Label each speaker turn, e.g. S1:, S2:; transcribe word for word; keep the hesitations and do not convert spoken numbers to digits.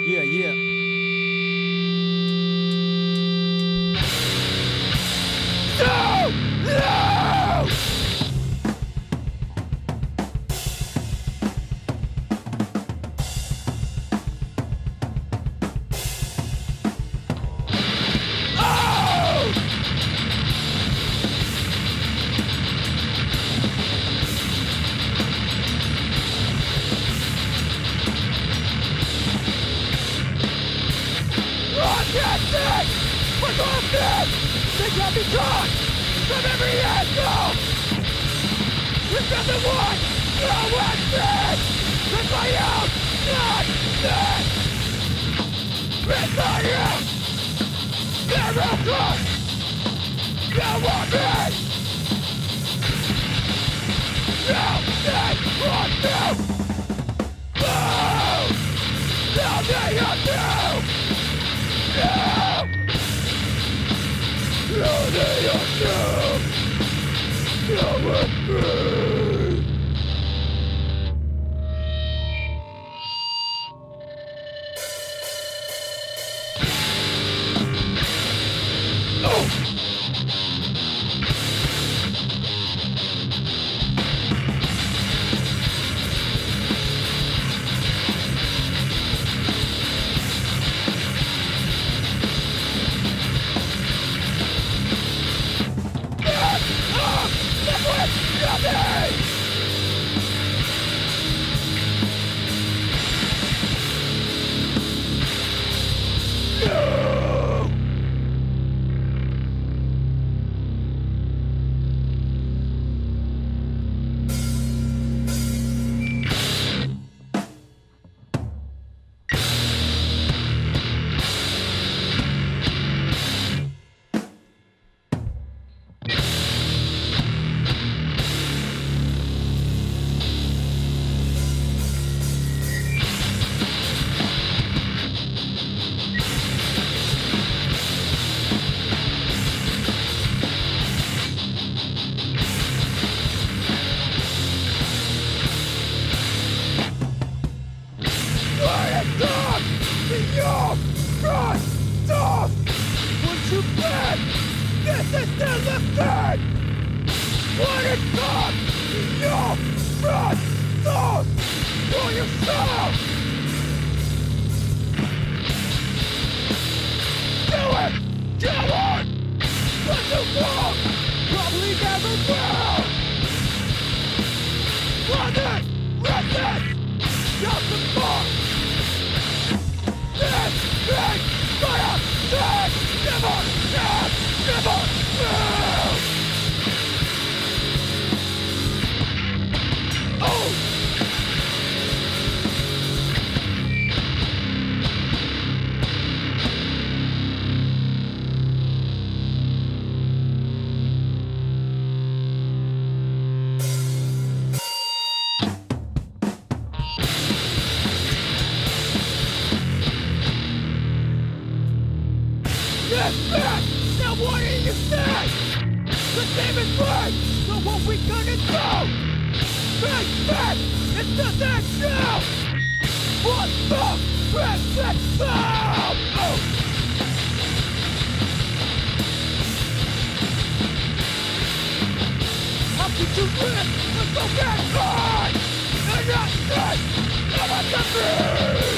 S1: Yeah, yeah. No! No! We're going dead! They got me caught from every angle! There's nothing one! No exit! It's my own! Not this! It's my own! Miracle! No one me! No! They want to! Move! Now they are new! No! No, they are new! No one me! Oh! This is still the third! What is God? Your front door for yourself! Do it! Go on! What you want? Probably never will! London! Resist! Just the fuck! This is gonna take! Never! Never! Never! Move! Oh! This man! Now what do you say? The team is right! So what we gonna do? Big man! It's not that now! What the frick? Oh! How could you live with so bad God? And not good! I'm a